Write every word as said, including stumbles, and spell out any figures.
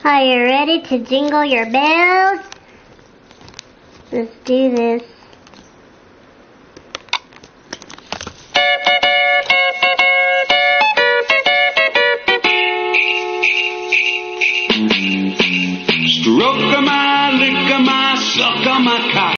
Are you ready to jingle your bells? Let's do this. Stroke 'em, I lick 'em, I suck 'em, I cock.